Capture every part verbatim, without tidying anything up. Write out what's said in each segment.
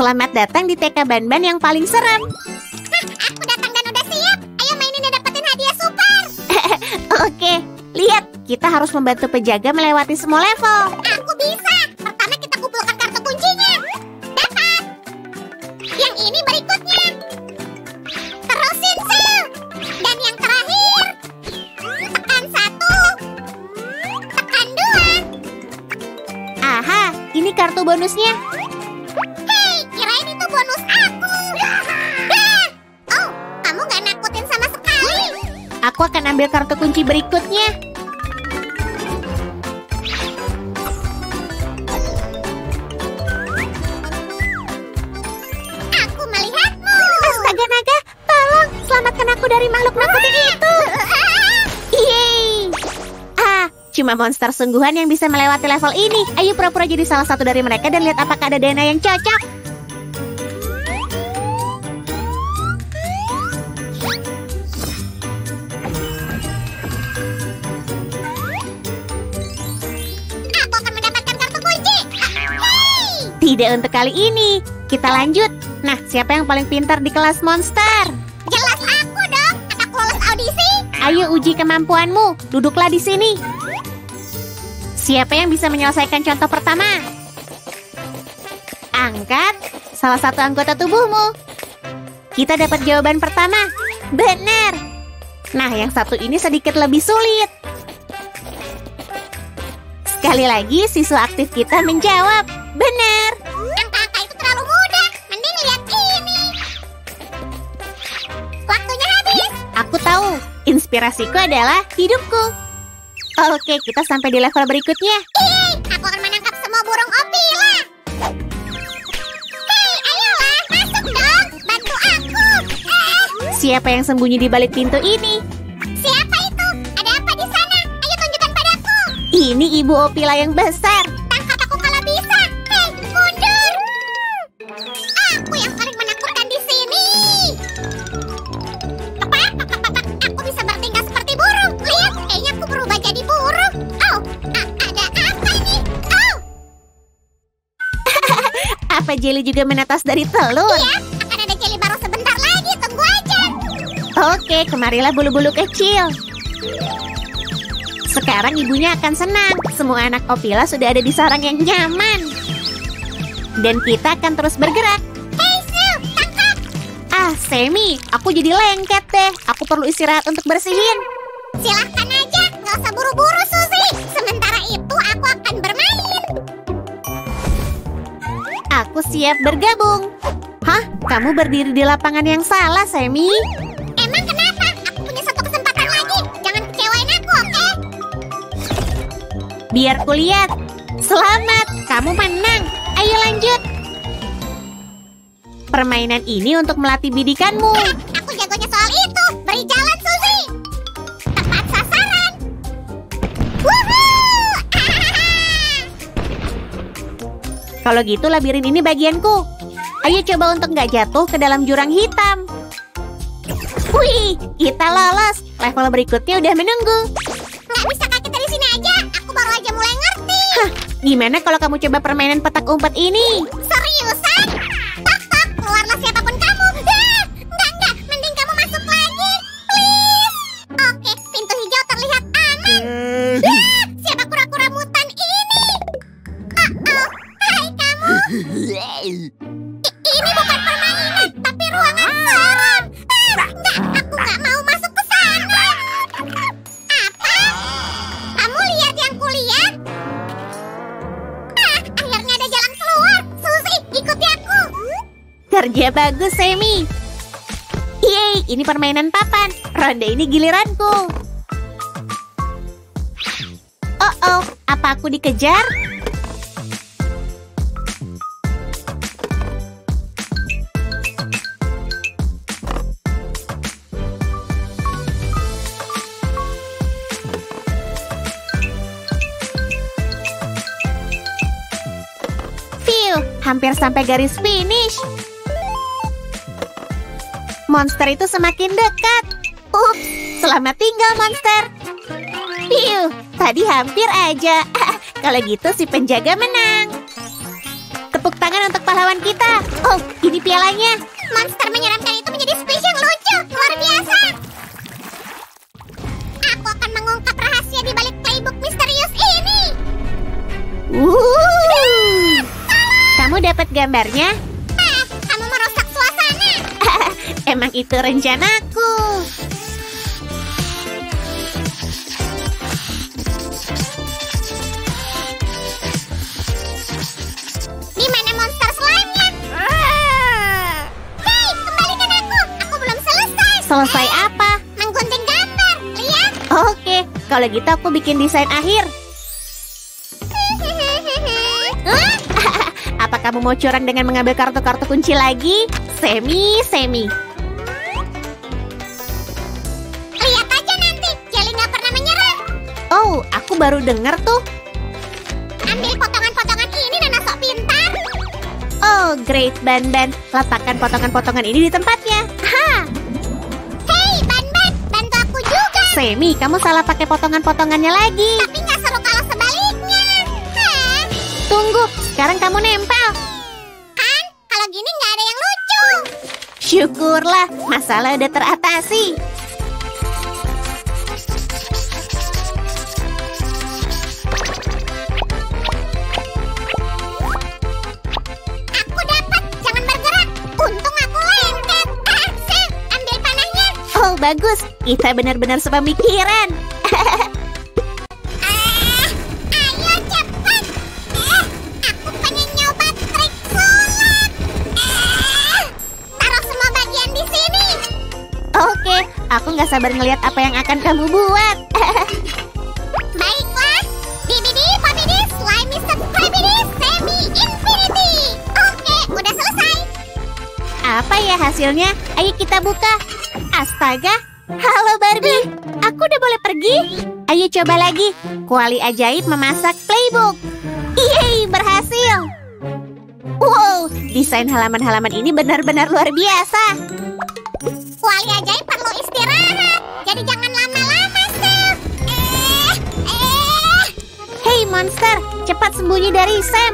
Selamat datang di T K Banban yang paling serem. Aku datang dan udah siap. Ayo mainin dan dapetin hadiah super. Oke, lihat. Kita harus membantu penjaga melewati semua level. Aku bisa. Pertama kita kumpulkan kartu kuncinya. Dapat. Yang ini berikutnya. Terusin, Sil. Dan yang terakhir. Tekan satu. Tekan dua. Aha, ini kartu bonusnya. Hei, kirain itu bonus aku. Ah! Oh, kamu gak nakutin sama sekali. Aku akan ambil kartu kunci berikutnya. Aku melihatmu. Astaga naga, tolong selamatkan aku dari makhluk nakutin itu. Yeay. Ah, cuma monster sungguhan yang bisa melewati level ini. Ayo pura-pura jadi salah satu dari mereka dan lihat apakah ada dana yang cocok. Aku akan mendapatkan kartu kunci. Hei. Tidak untuk kali ini. Kita lanjut. Nah, siapa yang paling pintar di kelas monster? Jelas aku dong. Aku lulus audisi. Ayo uji kemampuanmu. Duduklah di sini. Siapa yang bisa menyelesaikan contoh pertama? Angkat salah satu anggota tubuhmu. Kita dapat jawaban pertama. Benar. Nah, yang satu ini sedikit lebih sulit. Sekali lagi, siswa aktif kita menjawab. Benar. Angka-angka itu terlalu mudah. Mending lihat ini. Waktunya habis. Aku tahu, inspirasiku adalah hidupku. Oke, kita sampai di level berikutnya. Hei, aku akan menangkap semua burung opila. Hei, ayolah, masuk dong. Bantu aku. Eh, Siapa yang sembunyi di balik pintu ini? siapa itu? Ada apa di sana? Ayo tunjukkan padaku. Ini ibu Opila yang besar. Tangkap aku kalau bisa. Hei, mundur. Aku yang paling menakutkan di sini. Tepat, tepat, tepat. Aku bisa bertingkah seperti burung. Lihat, kayaknya aku berubah jadi burung. Oh, a- ada apa ini? Oh, Apa Jelly juga menetas dari telur? iya, akan ada jeli baru sebentar lagi. Tunggu aja. Oke, kemarilah bulu-bulu kecil. Sekarang ibunya akan senang. Semua anak Opila sudah ada di sarang yang nyaman. Dan kita akan terus bergerak. Hei, Sil, tangkap. Ah, Semi, aku jadi lengket deh. Aku perlu istirahat untuk bersihin. Silahkan aja, nggak usah buru-buru, Suzy. Sementara itu, aku akan bermain. Aku siap bergabung. Hah? Kamu berdiri di lapangan yang salah, Semi? Emang kenapa? Aku punya satu kesempatan lagi. Jangan kecewain aku, oke? Biar kulihat. Selamat, kamu menang. Ayo lanjut. Permainan ini untuk melatih bidikanmu. Hah, aku jagonya soal itu. Beri jalan, Suzy. Tepat sasaran. Wuhuu! Kalau gitu labirin ini bagianku. Ayo coba untuk nggak jatuh ke dalam jurang hitam. Wih, kita lolos. Level berikutnya udah menunggu. Nggak bisa kaki dari sini aja. Aku baru aja mulai ngerti. Hah, gimana kalau kamu coba permainan petak umpet ini? Seriusan? Tok, tok, keluarlah siapapun kamu. Ah, enggak, enggak. Mending kamu masuk lagi. Please. Oke, pintu hijau terlihat aman. Ah, siapa kura-kura mutan ini? Oh-oh. Hai kamu. I- ini bukan permainan, tapi ruangan seram. Ah, enggak, aku nggak mau masuk ke sana. Apa? Kamu lihat yang kulihat? Ah, akhirnya ada jalan keluar. Suzy, ikuti aku. Kerja bagus, Semi. Yeay, ini permainan papan. Ronde ini giliranku. Oh-oh, apa aku dikejar? Phew, hampir sampai garis finish. Monster itu semakin dekat. Ups, selamat tinggal, monster. Phew, tadi hampir aja. Kalau gitu si penjaga menang. Tepuk tangan untuk pahlawan kita. Oh, ini pialanya. Monster menyeramkan itu menjadi squishy yang lucu. Luar biasa. Aku akan mengungkap rahasia di balik playbook misterius ini. Wuh. Kamu dapat gambarnya? Ah, kamu merusak suasana. Emang itu rencanaku. Di mana monster slime-nya? Hei, kembalikan aku. Aku belum selesai. Selesai apa? Menggunting gambar. Lihat. Oke, kalau gitu aku bikin desain akhir. Hah? Apa kamu mau curang dengan mengambil kartu-kartu kunci lagi? Semi, semi. Lihat aja nanti. Jelly nggak pernah menyerah. Oh, aku baru dengar tuh. Ambil potongan-potongan ini dan sok pintar. Oh, great, Ban-Ban. Letakkan potongan-potongan ini di tempatnya. Ha! Hei, Ban-Ban, bantu aku juga. Semi, kamu salah pakai potongan-potongannya lagi. Tapi nggak seru kalau sebaliknya. Hah? Tunggu, sekarang kamu nempel. Kan, kalau gini nggak ada yang lucu. Syukurlah, masalah udah teratasi. Aku dapat, jangan bergerak. Untung aku lengket. Ah, Sam, ambil panahnya. Oh, bagus. Kita benar-benar sepemikiran. Ah, ayo cepat. Eh, aku pengen nyoba trik sulap. Eh, taruh semua bagian di sini. Oke, aku nggak sabar ngelihat apa yang akan kamu buat. Baiklah, Bibidi, Babidi, Slimy, Subscribidi, Semi, Infinity. Oke, udah selesai. Apa ya hasilnya? Ayo kita buka. Astaga. Halo Barbie, aku udah boleh pergi? Ayo coba lagi. Kuali ajaib memasak playbook. Yeay, berhasil. Wow, desain halaman-halaman ini benar-benar luar biasa. Wali ajaib perlu istirahat. Jadi jangan lama-lama, Sam. Eh, eh. Hei monster, cepat sembunyi dari Sam.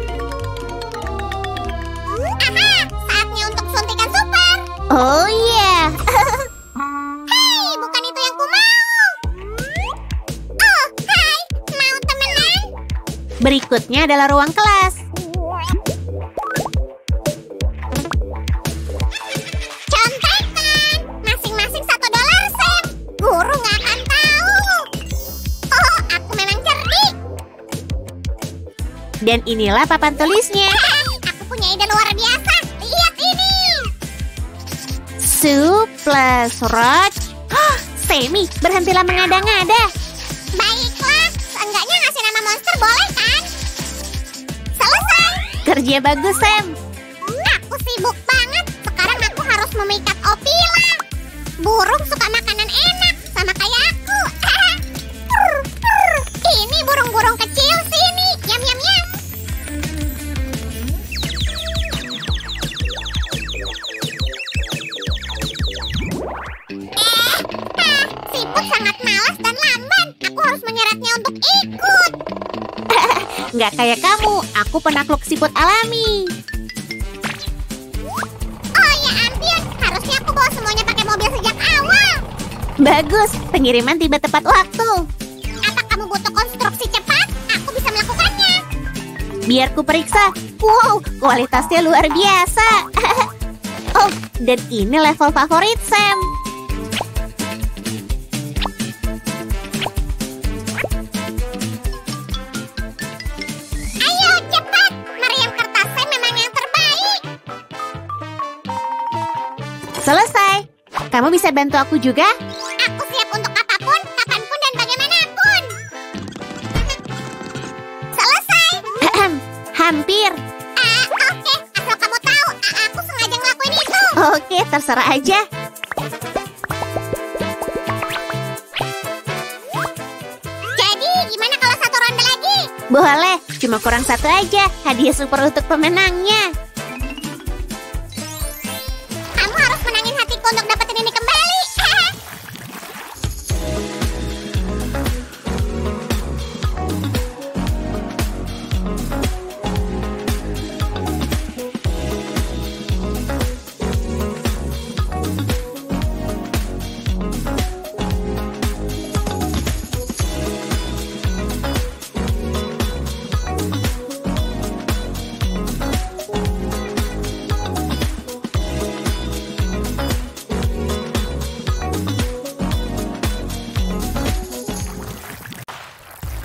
Aha, saatnya untuk suntikan super. Oh iya. Hei, bukan itu yang ku mau. Oh, hai, mau temenan? Berikutnya adalah ruang kelas. Contekan, masing-masing satu dolar, Sam. Guru nggak akan tahu. Oh, aku memang cerdik. Dan inilah papan tulisnya. Aku punya ide luar biasa. Lihat ini. Su plus Roach. Hah, Semi, berhentilah mengada-ngada. Baiklah, seenggaknya ngasih nama monster boleh kan? Selesai. Kerja bagus, Sam. Aku sibuk banget. Sekarang aku harus memikat Opila. Burung suka makanan enak, sama kayak aku. Ini burung-burung kecil sini. Yam yam yam. Eh, ah, siput sangat malas dan lamban. Aku harus menyeretnya untuk ikut. Nggak kayak kamu, aku penakluk siput alami. Oh ya ampun, harusnya aku bawa semuanya pakai mobil sejak awal. Bagus, pengiriman tiba tepat waktu. Apa kamu butuh konstruksi cepat? Aku bisa melakukannya. Biar ku periksa. Wow, kualitasnya luar biasa. Oh, dan ini level favorit Sam. Ayo cepat, meriam kertas Sam memang yang terbaik. Selesai. Kamu bisa bantu aku juga? Aku siap untuk apapun, kapanpun dan bagaimanapun. Selesai. Ahem, hampir. Ah, oke, asal kamu tahu, ah, aku sengaja ngelakuin itu. Oke, terserah aja. Jadi, gimana kalau satu ronde lagi? Boleh, cuma kurang satu aja. Hadiah super untuk pemenangnya. Kamu harus menangin hatiku untuk dapetin ini kembali.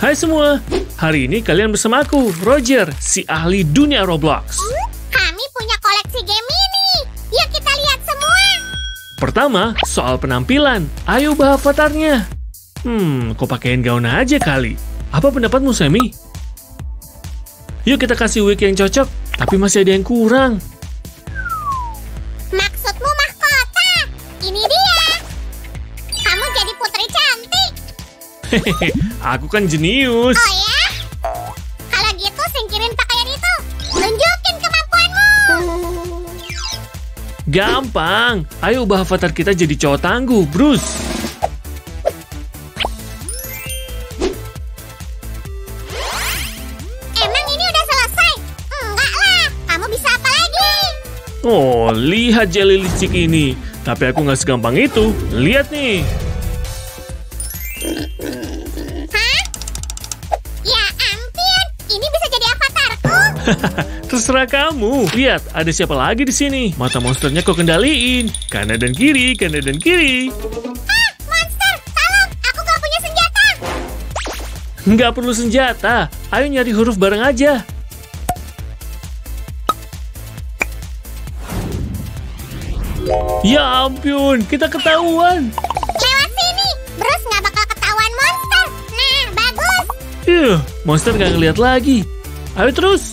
Hai semua, hari ini kalian bersama aku, Roger, si ahli dunia Roblox. Kami punya koleksi game ini. Yuk kita lihat semua. Pertama, soal penampilan. Ayo ubah avatarnya. Hmm, kok pakein gaun aja kali? Apa pendapatmu, Sammy? Yuk kita kasih wig yang cocok, tapi masih ada yang kurang. Maksudmu mahkota? Ini dia. Kamu jadi putri cantik. Hehehe, aku kan jenius. Oh ya? Kalau gitu singkirin pakaian itu. Tunjukin kemampuanmu. Gampang. Ayo ubah avatar kita jadi cowok tangguh, Bruce. Emang ini udah selesai? Enggak lah. Kamu bisa apa lagi? Oh, lihat jelly licik ini. Tapi aku nggak segampang itu. Lihat nih. Hah? Ya ampun. Ini bisa jadi avatarku. Terserah kamu. Lihat, ada siapa lagi di sini? Mata monsternya kau kendaliin. Kanan dan kiri, kanan dan kiri. Ah, monster. Tolong. Aku gak punya senjata. Nggak perlu senjata. Ayo nyari huruf bareng aja. Ya ampun, kita ketahuan. Lewat sini. Bruce gak bakal ketahuan monster. Nah, bagus. Ih, monster nggak ngeliat lagi. Ayo terus.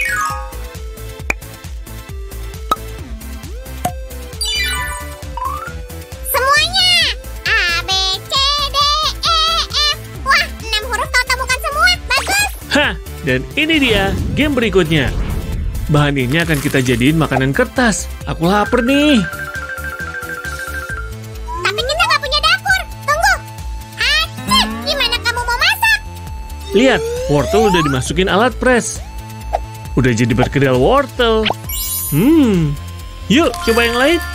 Semuanya. A, B, C, D, E, F. Wah, enam huruf kau temukan semua. Bagus. Hah, dan ini dia game berikutnya. Bahan ini akan kita jadiin makanan kertas. Aku lapar nih. Tapi kita gak punya dapur. Tunggu. Aceh, gimana kamu mau masak? Lihat, wortel udah dimasukin alat press. Udah jadi berkedel wortel. Hmm, yuk coba yang lain.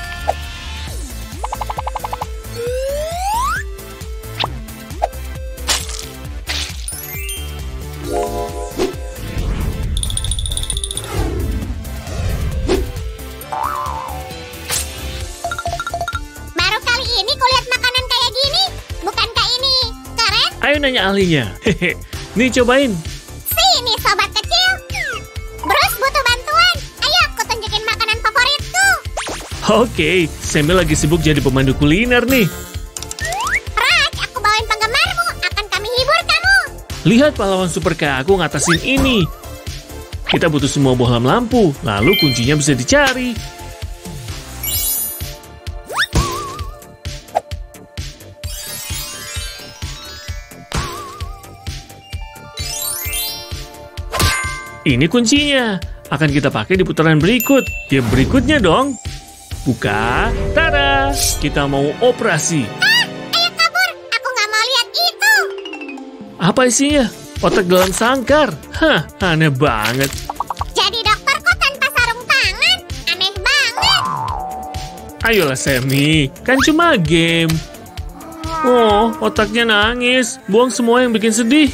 Baru kali ini kulihat makanan kayak gini. Bukankah ini keren? Ayo nanya ahlinya. Hehe, nih cobain. Sini sobat kecil. Bruce butuh bantuan. Ayo aku tunjukin makanan favoritku. Oke, Sammy lagi sibuk jadi pemandu kuliner nih. Raj, aku bawain penggemarmu. Akan kami hibur kamu. Lihat pahlawan super kayak aku ngatasin ini. Kita butuh semua bohlam lampu, lalu kuncinya bisa dicari. Ini kuncinya. Akan kita pakai di putaran berikut. Game berikutnya dong. Buka. Tada! Kita mau operasi. Ah, ayo kabur. Aku nggak mau lihat itu. Apa isinya? Otak dalam sangkar. Hah, aneh banget. Jadi dokter kok tanpa sarung tangan? Aneh banget. Ayolah Sammy, kan cuma game. Oh, otaknya nangis. Buang semua yang bikin sedih.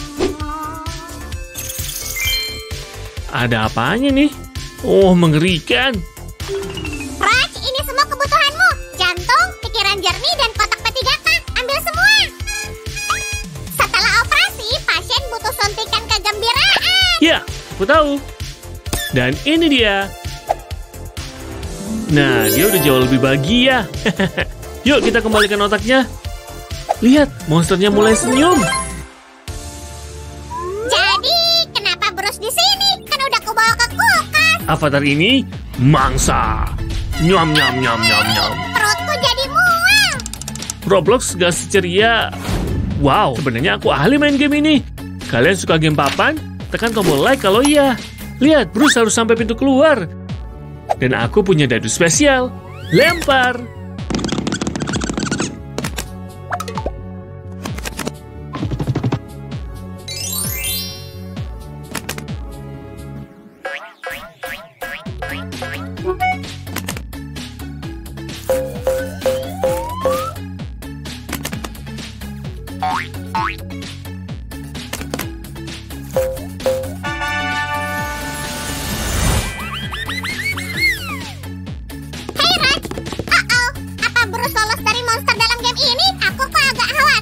Ada apanya nih? Oh, mengerikan. Raj, ini semua kebutuhanmu. Jantung, pikiran jernih, dan kotak P tiga K. Ambil semua. Setelah operasi, pasien butuh suntikan kegembiraan. Ya, aku tahu. Dan ini dia. Nah, dia udah jauh lebih bahagia. Yuk, kita kembalikan otaknya. Lihat, monsternya mulai senyum. Jadi, kenapa Bruce di sini? Kan udah kubawa ke kulkas. Avatar ini mangsa. Nyam nyam nyam nyam nyam. Perutku jadi mual. Roblox gak seceria. Wow, sebenarnya aku ahli main game ini. Kalian suka game papan? Tekan tombol like kalau iya. Lihat, Bruce harus sampai pintu keluar. Dan aku punya dadu spesial. Lempar.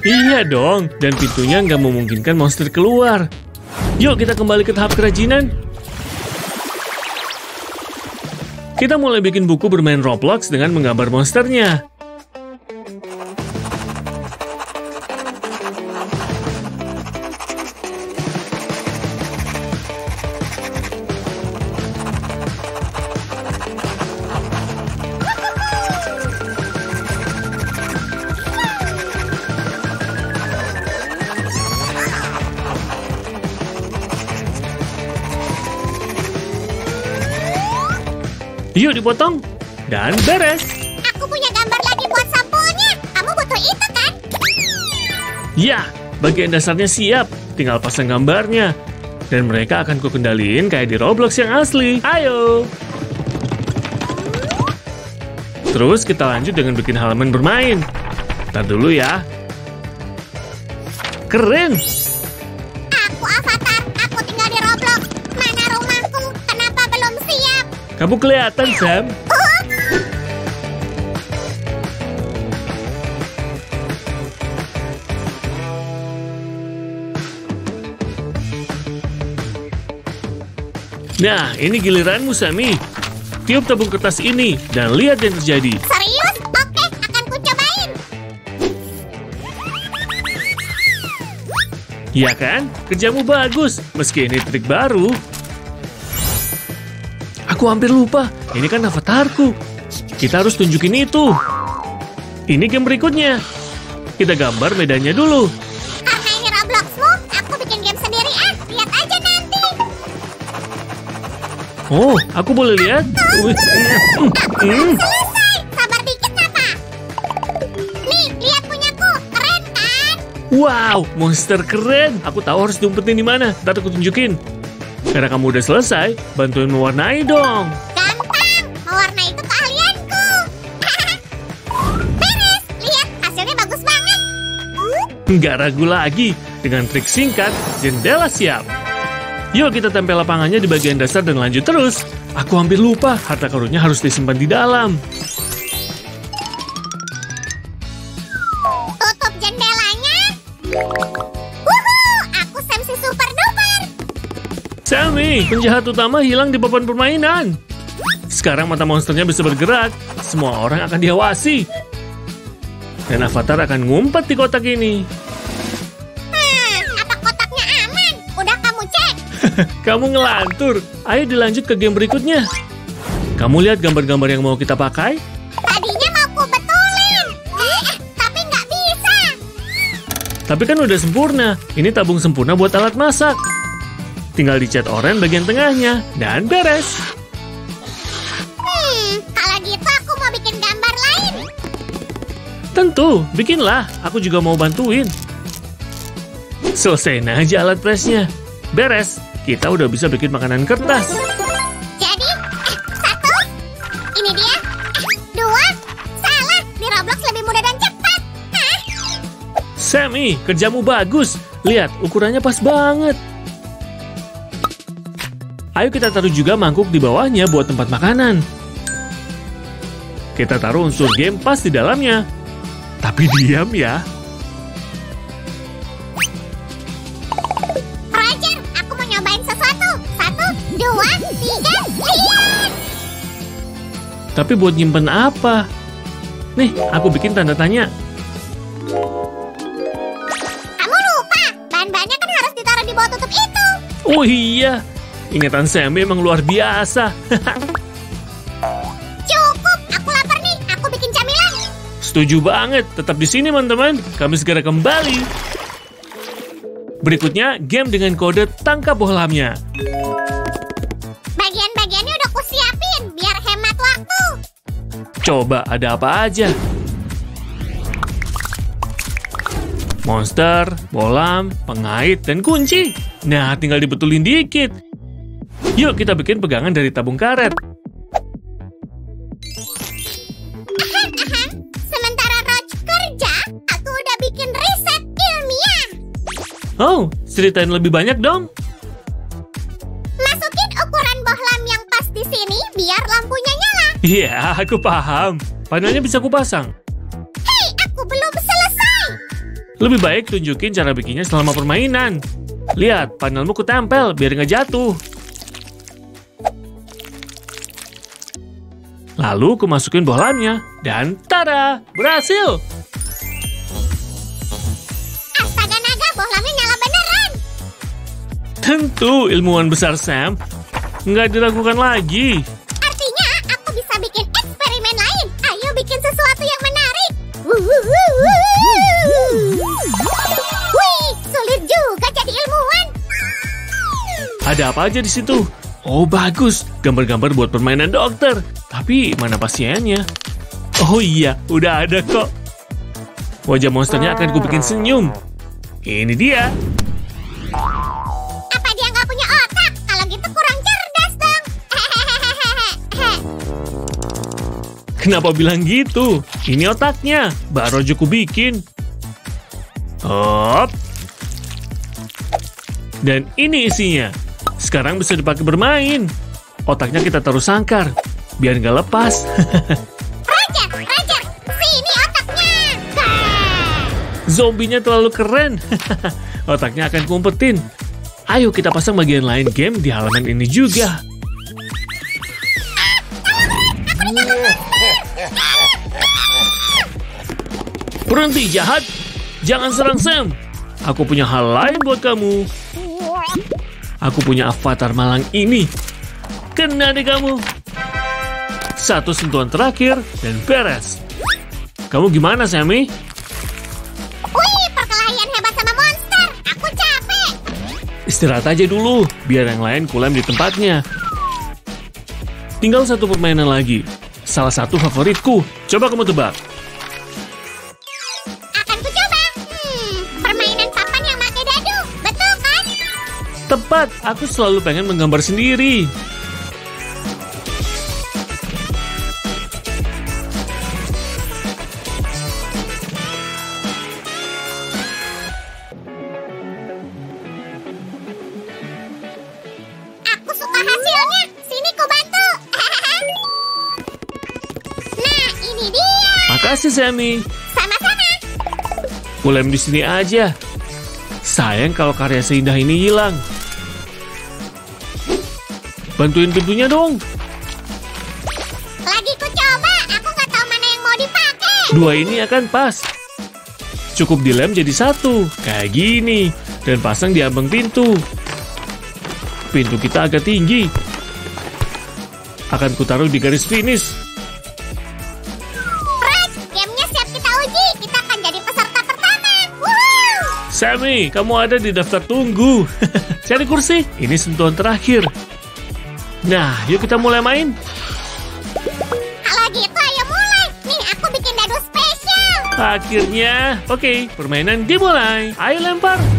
Iya dong, dan pintunya nggak memungkinkan monster keluar. Yuk kita kembali ke tahap kerajinan. Kita mulai bikin buku bermain Roblox dengan menggambar monsternya. Yuk dipotong, dan beres. Aku punya gambar lagi buat sampulnya. Kamu butuh itu kan? Ya, bagian dasarnya siap. Tinggal pasang gambarnya. Dan mereka akan kukendaliin kayak di Roblox yang asli. Ayo! Terus kita lanjut dengan bikin halaman bermain. Ntar dulu ya. Keren! Aku Avatar, aku tinggal di Roblox. Mana rumahku? Kenapa belum siap? Kamu kelihatan, Sam. Nah, ini giliranmu, Sammy. Tiup tabung kertas ini dan lihat yang terjadi. Serius? Oke, akan ku cobain. Iya kan? Kerjamu bagus, meski ini trik baru. Aku hampir lupa, ini kan avatarku. Kita harus tunjukin itu. Ini game berikutnya. Kita gambar medannya dulu. Karena ini Robloxmu, aku bikin game sendiri ah. Lihat aja nanti. Oh, aku boleh lihat? Wih, hmm. Selesai. Sabar dikit apa? Nih, lihat punyaku. Keren kan? Wow, monster keren. Aku tahu harus diumpetin di mana. Ntar aku tunjukin. Karena kamu udah selesai, bantuin mewarnai dong. Gampang. Mewarnai itu keahlianku. Beres. Lihat, hasilnya bagus banget. Nggak ragu lagi. Dengan trik singkat, jendela siap. Yuk kita tempel lapangannya di bagian dasar dan lanjut terus. Aku hampir lupa, harta karunnya harus disimpan di dalam. Tutup jendelanya. Wuhuu, aku Sam si super duper. Sammy, penjahat utama hilang di papan permainan. Sekarang mata monsternya bisa bergerak. Semua orang akan diawasi. Dan avatar akan ngumpet di kotak ini. Hmm, apa kotaknya aman? Udah kamu cek? Kamu ngelantur. Ayo dilanjut ke game berikutnya. Kamu lihat gambar-gambar yang mau kita pakai? Tadinya mau ku betulin. Eh, tapi nggak bisa. Tapi kan udah sempurna. Ini tabung sempurna buat alat masak. Tinggal dicat oranye bagian tengahnya. Dan beres. Hmm, kalau gitu aku mau bikin gambar lain. Tentu, bikinlah. Aku juga mau bantuin. Selesaiin aja alat presnya. Beres. Kita udah bisa bikin makanan kertas. Jadi, eh, satu. Ini dia. Eh, dua. Salah. Di Roblox lebih mudah dan cepat. Hah? Sammy, kerjamu bagus. Lihat, ukurannya pas banget. Ayo kita taruh juga mangkuk di bawahnya buat tempat makanan. Kita taruh unsur game pas di dalamnya. Tapi diam ya. Roger, aku mau nyobain sesuatu. Satu, dua, tiga, lihat. Tapi buat nyimpen apa? Nih, aku bikin tanda tanya. Kamu lupa, bahan-bahannya kan harus ditaruh di bawah tutup itu. Oh iya, ingatan Sammy emang luar biasa. Cukup, aku lapar nih. Aku bikin camilan. Setuju banget, tetap di sini teman-teman. Kami segera kembali. Berikutnya, game dengan kode tangkap bohlamnya. Bagian-bagiannya udah ku siapin biar hemat waktu. Coba ada apa aja? Monster, bohlam, pengait, dan kunci. Nah, tinggal dibetulin dikit. Yuk kita bikin pegangan dari tabung karet. Sementara Roach kerja, aku udah bikin riset ilmiah. Oh, ceritain lebih banyak dong. Masukin ukuran bohlam yang pas di sini biar lampunya nyala. Iya, aku paham. Panelnya bisa kupasang. Hei, aku belum selesai. Lebih baik tunjukin cara bikinnya selama permainan. Lihat, panelmu ketempel biar nggak jatuh. Lalu aku masukin bohlamnya. Dan tada! Berhasil! Astaga naga, bohlamnya nyala beneran. Tentu, ilmuwan besar Sam. Nggak diragukan lagi. Artinya aku bisa bikin eksperimen lain. Ayo bikin sesuatu yang menarik. Wih, sulit juga jadi ilmuwan. Ada apa aja di situ? Oh, bagus. Gambar-gambar buat permainan dokter. Tapi mana pasiennya? Oh iya, udah ada kok. Wajah monsternya akan kubikin senyum. Ini dia. Apa dia nggak punya otak? Kalau gitu kurang cerdas dong. Kenapa bilang gitu? Ini otaknya. Baru aja kubikin. Hop. Dan ini isinya. Sekarang bisa dipakai bermain. Otaknya kita taruh sangkar. Biar nggak lepas. Raja, Raja, sini otaknya. Zombinya terlalu keren. Otaknya akan kumpetin. Ayo kita pasang bagian lain game di halaman ini juga. Berhenti jahat. Jangan serang Sam. Aku punya hal lain buat kamu. Aku punya avatar malang ini. Kena deh kamu. Satu sentuhan terakhir dan beres. Kamu gimana, Sammy? Wih, perkelahian hebat sama monster. Aku capek. Istirahat aja dulu, biar yang lain kulem di tempatnya. Tinggal satu permainan lagi. Salah satu favoritku. Coba kamu tebak. Akan ku coba. Hmm, permainan papan yang pakai dadu. Betul kan? Tepat, aku selalu pengen menggambar sendiri. Aku suka hasilnya. Sini ku bantu. Nah, ini dia. Makasih, Sammy. Sama-sama. Kulem di sini aja. Sayang kalau karya seindah ini hilang. Bantuin pintunya dong. Lagi ku coba. Aku nggak tahu mana yang mau dipakai. Dua ini akan pas. Cukup dilem jadi satu. Kayak gini. Dan pasang di ambang pintu. Pintu kita agak tinggi. Akan kutaruh di garis finish. Raj, gamenya siap kita uji. Kita akan jadi peserta pertama. Woohoo! Sammy, kamu ada di daftar tunggu. Cari kursi. Ini sentuhan terakhir. Nah, yuk kita mulai main. Kalau gitu ayo mulai. Nih aku bikin dadu spesial. Akhirnya, oke, permainan dimulai. Ayo lempar.